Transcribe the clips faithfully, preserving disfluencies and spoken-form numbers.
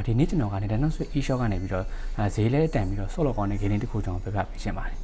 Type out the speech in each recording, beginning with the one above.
ဒီနေ့ကျွန်တော်က Nintendo Switch eShop ကနေပြီးတော့ဈေးလဲတန်ပြီးတော့ဆော့လော်ကောင်းတဲ့ game တစ်ခုကျွန်တော်ပြပြပေးရှင်းပါတယ်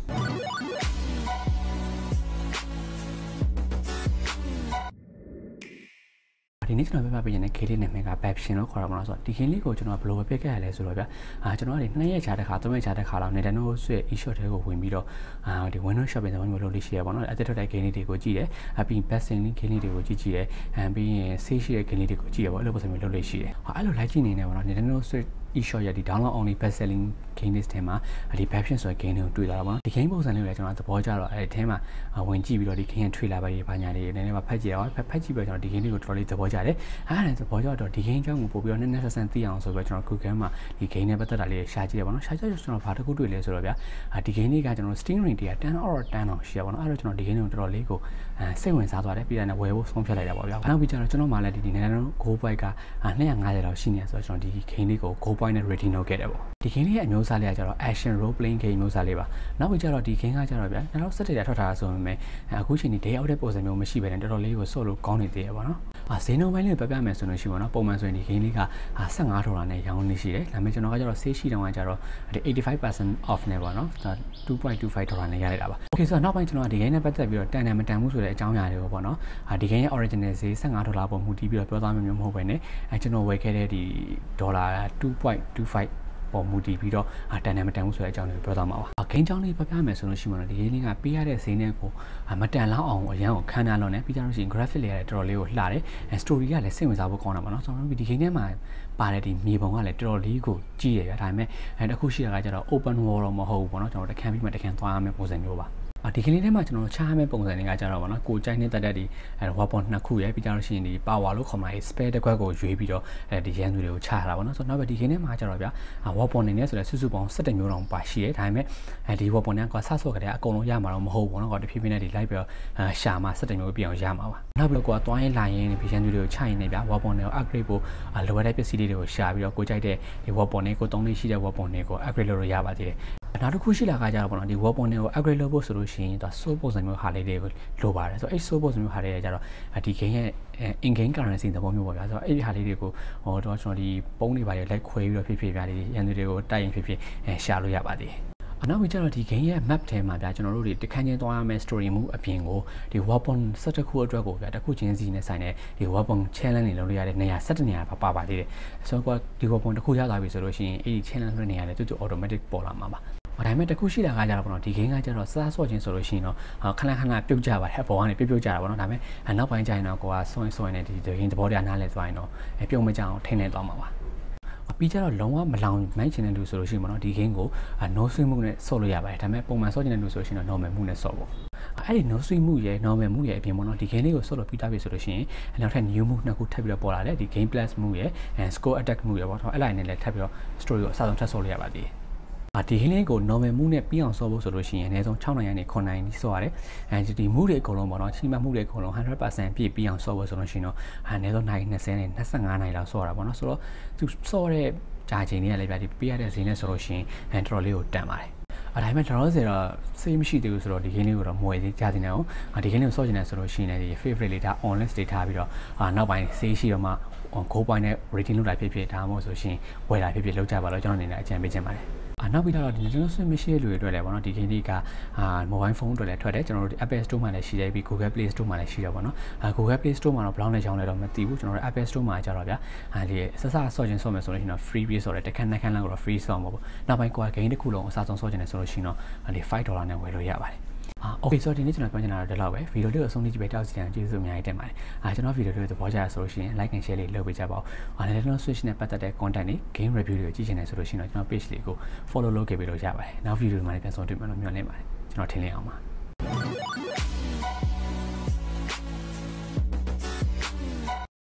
ဒီနေ့ကျွန်တော်ပြပြပေးနေတဲ့ game လေးနာမည်က Babshin လို့ခေါ်တာပေါ့နော်ဆိုတော့ဒီ game လေးကိုကျွန်တော်ဘယ်လိုပဲပြခဲ့ရလဲဆိုတော့ဗျအာကျွန်တော်ကဒီနှစ်ရက်ချာတစ်ခါသုံးရက်ချာတစ်ခါလောက် Nintendo Switch eShop ထဲကိုဝင်ပြီးတော့အာဒီ Windows Shopping တွေမျိုးလုပ်လို့ရှိရပါတော့အသက်ထွက်တဲ့ game လေးတွေကိုကြည့်တယ်အပြီး Babshin game လေးတွေကိုကြည့်ကြည့်တယ်အပြီးရင် Save ရှိတဲ့ game လေးတွေကိုကြည့်ရပါအဲ့လိုပုံစံမျိုးလုပ်လို့ရှိတယ်ဟာအဲ့လို like ကြည့်နေနေပါတော့ Nintendo Switch eShop ရဲ့ဒီ download only best selling game list ထဲမှာဒီ Babshin ဆိုတဲ့ game တွေကိုတွေ့လာတာပေါ့နော်ဒီ game ပုံစံလေးကိုလည်းကျွန်တော်သဘောကျတော့အဲ့ဒီထဲမှာဝင်ကြည့်ပြီးတော့ဒီ game ရဲ့ trailer ပဲဘာညာလေးနည်းနည်းမှဖတ်ကြည့်ရအောင်ဖတ်ကြည့်ပြီးတော့ကျွန်တော်ဒီ game လေးကိုတော်တော်လေးသဘောကျတယ်အဲ့ဒါနဲ့သဘောကျတော့ဒီ game အကြောင်းကိုပို့ပြီးတော့နည်းနည်းဆက်ဆန်းသိအောင်ဆိုပြီးတော့ကျွန်တော် Google မှာဒီ game နဲ့ပတ်သက်တာလေးရှာကြည့်ရပါတော့ရှာကြည့်ကျွန်တော်ဘာတစ်ခုတွေ့လဲဆိုတော့ဗျာဒီ game လေးကကျွန်တော် Steam rating ကten out of ten အောင်ရှိရပါတော့အဲ့တော့ကျွန်တော်ဒီ game ကိုတော်တော်လေးကိုစိတ်ဝင်စားသွားတယ်ပြီးတော့ဝယ်ဖို့ဆုံးဖြတ်လိုက်တာပေါ့ဗျာနောက်ပြီးကျတော့ကျွန်တော်မှလည်းဒီ Nintendo Go Point ကtwo fiftyလောက်ရှိနေဆိုတော့ကျွန်တော်ဒီ game လေးကို Go Point နဲ့ rating လုပ်ခဲ့တယ်ပေါ့ဒီ game လေးရဲ့အမျိုးအစားလေးကကျတော့ action role playing game မျိုးစားလေးပါနောက်ပြီးကျတော့ဒီ game ကကျတော့ဗျာtwo thousand seventeenထွက်ထားတာဆိုပေမဲ့အခုချိန်ဒီ day out တဲ့ပုံစံမျိုးမရှိဘဲနဲ့တော်တော်လေးကိုဆော့လို့ကောင်းနေသေးရပါတော့အာဈေးနှုန်းပိုင်းလေးပြပြမယ်ဆိုလို့ရှိပါတော့ပုံမှန်ဆိုရင်ဒီ game လေးကfifteenဒေါ်လာနဲ့ရောင်းနေရှိတယ်ဒါပေမဲ့ကျွန်တော်ကကျတော့ sale ရှိတောင်ကကျတော့ဒီ eighty-five percent off နဲ့ပေါ့နော်two point two fiveဒေါ်လာနဲ့ရလိုက်တာပါ okay ဆိုတော့နောက်ပိုင်းကျွန်တော်ဒီ game နဲ့ပတ်သက်ပြီးတော့တန်တယ်မတန်ဘူးဆိုတဲ့အကြောင်းအရာတွေကိုပေါ့နော်ဒီ game ရဲ့ original ဈေးfifteenဒေါ်လာပုံမူတည်ပြီးတော့ပြောသားမျိုးမျိုးမဟုတ်ဘဲနဲ့အဲကျွန်တော်ဝယ်ခဲ့တဲ့ဒီဒေါ်လာtwo point two fiveပေါ်မူတည်ပြီးတော့တန်တယ်မတန်ဘူးဆိုတဲ့အကြောင်းလေးပြောသားမှာပါ။ဂိမ်းကြောင်းလေးပြပြမယ်ဆိုလို့ရှိမှတော့ဒီ game လေးကပေးရတဲ့ဈေးနဲ့ကိုမတန်လောက်အောင်အရန်ကိုခန်းနားလုံးနဲ့ပြီးကြလို့ရှိရင် graphic လေးကလည်းတော်တော်လေးကိုလှတယ်။ story ကလည်းစိတ်ဝင်စားဖို့ကောင်းတာပေါ့နော်။ဆိုတော့ဒီ game ထဲမှာပါတဲ့ဒီမြေပုံကလည်းတော်တော်လေးကိုကြီးရယ်ဗျာ။ဒါပေမဲ့အဲတစ်ခုရှိတာကကျတော့ open world တော့မဟုတ်ဘူးပေါ့နော်။ကျွန်တော်တခန်းပြီးမှတခန်းသွားရမယ့်ပုံစံမျိုးပါ။ဒီကလေးထဲမှာကျွန်တော်ချားမဲ့ပုံစံတွေကကြတော့ဗောနော်ကိုကြိုက်နေတဲ့တက်ဒီအဲ weapon နှစ်ခုရယ်ပြီးကြလို့ရှိရင်ဒီ power လို့ခေါ်မှာ spare တစ်ခွက်ကိုရွေးပြီးတော့အဲဒီရန်သူတွေကိုချတာဗောနော်ဆိုတော့နောက်ပဲဒီကင်းထဲမှာကြတော့ဗျာ weapon နေနေဆိုတော့စုစုပေါင်းsevenမျိုးတောင်ပါရှိတယ်ဒါပေမဲ့အဲဒီ weapon တွေကဆဆော့ကြတဲ့အကုန်လုံးရမှာတော့မဟုတ်ဘူးဗောနော်ကောတဖြည်းဖြည်းနဲ့ဒီ live ပြီးတော့ရှာမှာsevenမျိုးပြအောင်ရမှာပါနောက်ပြီးတော့ကိုကတွိုင်းလာရင်ဒီရန်သူတွေကိုချရင်နေဗျာ weapon တွေကို upgrade ဖို့လိုအပ်တဲ့ပစ္စည်းတွေကိုရှာပြီးတော့ကိုကြိုက်တဲ့ဒီ weapon တွေကိုသုံးလေးရှိတဲ့ weapon တွေကို upgrade လုပ်လို့ရပါသေးတယ်နောက်တစ်ခုရှိလာကကြတော့ပေါ့နော်ဒီ weapon တွေကို upgrade လုပ်ဖို့ဆိုလို့ရှိရင်သူ soul ပုံစံမျိုးဟာလေးတွေကိုလိုပါတယ်ဆိုတော့အဲ့ soul ပုံစံမျိုးဟာလေးတွေကြတော့ဒီ game ရဲ့ in game currency သဘောမျိုးပေါ့ဗျာဆိုတော့အဲ့ဒီဟာလေးတွေကိုဟိုတော့ကျွန်တော်ဒီပုံးတွေပါတွေလိုက်ခွဲပြီးတော့ဖြစ်ဖြစ်ဗျာဒီရန်သူတွေကိုတိုက်ရင်ဖြစ်ဖြစ်ရှာလို့ရပါသေးတယ်အနောက်ပြီးကျတော့ဒီ game ရဲ့ map ထဲမှာဗျာကျွန်တော်တို့ဒီတခန်းချင်းသွားရမယ့် story move အပြင်ကိုဒီ weapon set တစ်ခုအတွက်ကိုဗျာတစ်ခုချင်းစီနဲ့ဆိုင်တဲ့ဒီ weapon challenge တွေလုပ်လို့ရတဲ့နေရာsevenနေရာပါပါပါသေးတယ်ဆိုတော့ဒီ weapon တစ်ခုရလာပြီဆိုလို့ရှိရင်အဲ့ဒီ challenge လုပ်နေရတဲ့တူတူ automatic ပေါ်လာမှာပါဒါပေမဲ့တခုရှိတာကကြတော့ပေါ့နော်ဒီ game ကကြတော့စားဆော့ခြင်းဆိုလို့ရှိရင်တော့ခဏခဏပြုတ်ကြပါတယ်အပေါ်ကနေပြုတ်ပြုတ်ကြတာပေါ့နော်ဒါပေမဲ့နောက်ပိုင်းကျရင်တော့ကိုကစွန့်စွန့်နေဒီ game သဘောတရားနားလဲသွားရင်တော့ပြုတ်မကြအောင်ထိနေသွားမှာပါပြီးကြတော့လုံးဝမလောင်မိုင်းချင်တဲ့လူဆိုလို့ရှိရင်ပေါ့နော်ဒီ game ကို no swing မှုနဲ့ဆော့လို့ရပါတယ်ဒါပေမဲ့ပုံမှန်ဆော့ချင်တဲ့လူဆိုလို့ရှိရင်တော့ normal မှုနဲ့ဆော့ပေါ့အဲ့ဒီ no swing မှုရဲ့ normal မှုရဲ့အပြင်ပေါ့နော်ဒီ game လေးကိုဆော့လို့ပြီးသားပြီဆိုလို့ရှိရင်နောက်ထပ် new မှုနှစ်ခုထပ်ပြီးတော့ပေါ်လာတယ်ဒီ game plus မှုရဲ့ score attack မှုရဲ့ပေါ့နော်အဲ့လိုက်နဲ့လည်းထပ်ပြီးတော့ story ကိုအစဆုံးထပ်ဆော့လို့ရပါသေးတယ်ဒီ healing ကို normal မှုနဲ့ပြီးအောင်ဆော့ဖို့ဆိုလို့ရှိရင်အနည်းဆုံးsixနိုင်ကနေnineနိုင်ဆော့ရတယ်အဲဒီမှုတွေအကုန်လုံးပေါ့နော်ချိန်မှမှုတွေအကုန်လုံးone hundred percent ပြည့်ပြီးအောင်ဆော့ဖို့ဆိုလို့ရှိရင်တော့အနည်းဆုံးနိုင်twentyနဲ့twenty-fiveနိုင်လောက်ဆော့ရတာပေါ့နော်ဆိုတော့သူဆော့တဲ့ကြာချိန်တွေကလည်းဗျာဒီပေးရတဲ့ဈေးနဲ့ဆိုလို့ရှိရင်တော်တော်လေးကိုတန်ပါတယ်အဲ့ဒါပေမဲ့ကျွန်တော်တို့ဆိုတော့စိတ်မရှိသေးဘူးဆိုတော့ဒီ game လေးကိုတော့မဝယ်သေးကြသေးနေအောင်ဒီ game လေးကိုဆော့ချင်တယ်ဆိုလို့ရှိရင်လည်းဒီ favorite လေးဒါ online state ထားပြီးတော့နောက်ပိုင်း save ရှိတော့မှ Go Point နဲ့ rating လုပ်တာဖြစ်ဖြစ်ဒါမှမဟုတ်ဆိုရှင်ဝယ်တာဖြစ်ဖြစ်လုပ်ကြပါလို့ကျွန်တော်အနေနဲ့အကြံပေးချင်ပါတယ်နောက်ပြီးတော့ဒီ Nintendo Switch မရှိတဲ့လူတွေအတွက်လည်းပေါ့နော်ဒီ game လေးကအာ mobile phone အတွက်လည်းထွက်တယ်ကျွန်တော်တို့ Apple Store မှာလည်းရှိတယ်ပြီး Google Play Store မှာလည်းရှိတယ်ပေါ့နော်အာ Google Play Store မှာတော့ဘယ်လောက်နဲ့ကြောင်းလဲတော့မသိဘူးကျွန်တော်တို့ Apple Store မှာကြတော့ဗျာအာဒီစစဆော့ခြင်းဆော့မယ်ဆိုလို့ရှိရင်တော့ free ပြေးဆိုတော့တခန်းနှစ်ခန်းလောက်တော့ free ဆော့မှာပေါ့နောက်ပိုင်းကို game တစ်ခုလုံးအစားဆုံးဆော့ခြင်းနဲ့ဆိုလို့ရှိရင်တော့ဒီfiveဒေါ်လာနဲ့ဝယ်လို့ရပါတယ်အာ okay ဆိုတော့ဒီနေ့ကျွန်တော်ပြောချင်တာတော့ဒီလောက်ပဲဗီဒီယိုလေးကိုအဆုံးထိကြည့်ပေးတောက်စီတိုင်းကျေးဇူးအများကြီးတင်ပါတယ်အာကျွန်တော်ဗီဒီယိုလေးကိုသဘောကျရဆိုလို့ရှိရင် like and share လေးလုပ်ပေးကြပါဦးအာ Nintendo Switch နဲ့ပတ်သက်တဲ့ content တွေ game review တွေကိုကြည့်ချင်တယ်ဆိုလို့ရှိရင်တော့ကျွန်တော် page လေးကို follow လုပ်ခဲ့ပေးလို့ရပါတယ်နောက်ဗီဒီယိုမှာလည်းပြန်ဆုံတွေ့မယ်လို့မျှော်လင့်ပါတယ်ကျွန်တော်ထင်လင်းအောင်ပါ